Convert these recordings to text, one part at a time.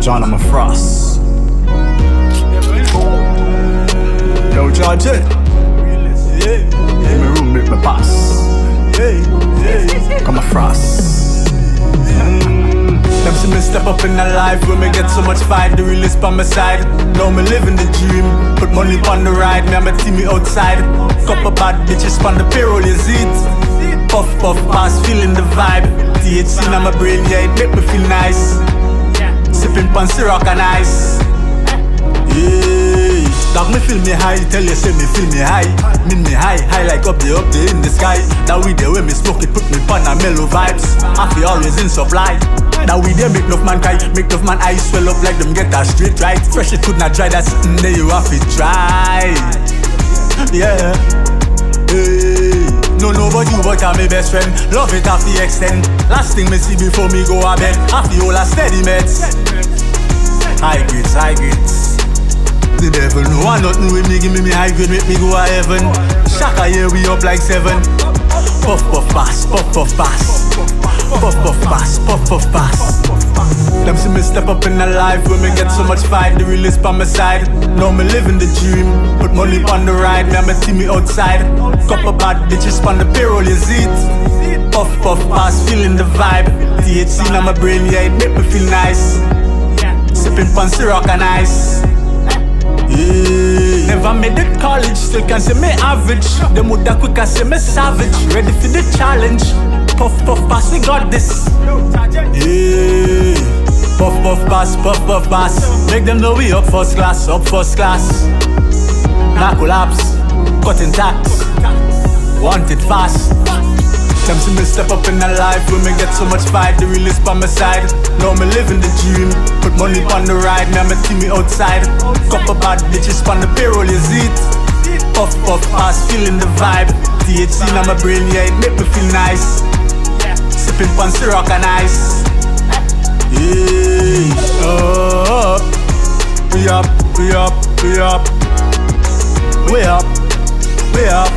John, I'm a frost. Yo, George, in my room with my boss. Come a frost. Them see me step up in a life where me get so much fight. The realest by my side. Now me living the dream. Put money on the ride. Me and my team outside. Couple bad bitches on the payroll, you see it. Puff, puff, pass, feeling the vibe. THC in my brain, yeah, it make me feel nice. Sipping pan syrup and ice. Yeah, dog me feel me high, tell you say me feel me high. Mean me high, high like up there in the sky. That we there when me smoke it, put me pan a mellow vibes. I feel always in supply. That we there make enough man cry, make enough man eyes swell up like them get a straight right. Fresh it could not dry, that's sitting there you have to try. Yeah, hey. No nobody but I'm my best friend. Love it off the extent. Last thing me see before me go a bed. I feel all a steady meds. High grades, high grades. The devil know I nothing with me. Give me high grade, make me go a heaven. Shaka yeah we up like 7. Puff puff pass, puff puff pass. Puff puff pass, puff puff pass. Them see me step up in a life where me get so much fight. The realest by my side. Now me living the dream. Put money on the ride. Me and my team outside. Couple bad bitches on the payroll, you see it. Puff puff pass, feeling the vibe. THC in my brain, yeah, it make me feel nice. Sipping pan syrup and ice. Yeah. Never made it college, still can say me average. Them woulda quick and say me savage. Ready for the challenge. Puff puff pass, we got this. Yeah. Puff puff pass, puff puff pass. Make them know we up first class, up first class. Not collapse, cutting tax. Want it fast. Them see me step up in a life where me get so much fight. The realest by my side. Now me living the dream. Put money on the ride. Me and my team outside. Couple bad bitches on the payroll, you see it. Puff puff pass, feeling the vibe. THC in my brain, yeah, it make me feel nice. Sipping pan syrup and ice. Yeah, up. We up, we up, we up. We up, we up.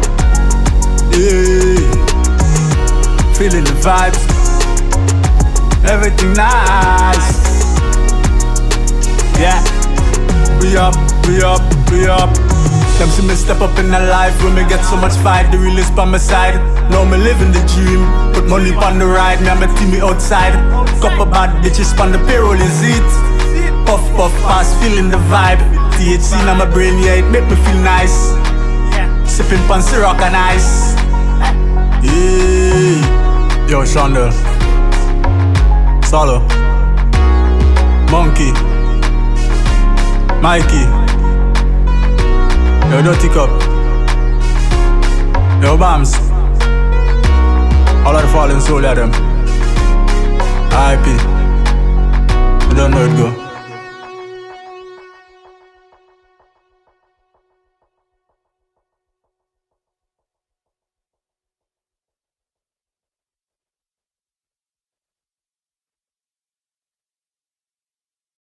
Yeah. Feeling the vibes, everything nice. Yeah, we up, we up, we up. Them see me step up in a life where me get so much fight. The realest by my side. Now me living the dream. Put money on the ride. Me and my team outside. Couple bad bitches on the payroll, you see it. Puff puff pass, feeling the vibe. THC in my brain, yeah, it make me feel nice. Sipping pan syrup and ice. Yeah. Yo, Shonda, Solo, Monkey, Mikey, yo, Dirty Cup, yo, Bams, all of the fallen soul of them. RIP, you don't know it go.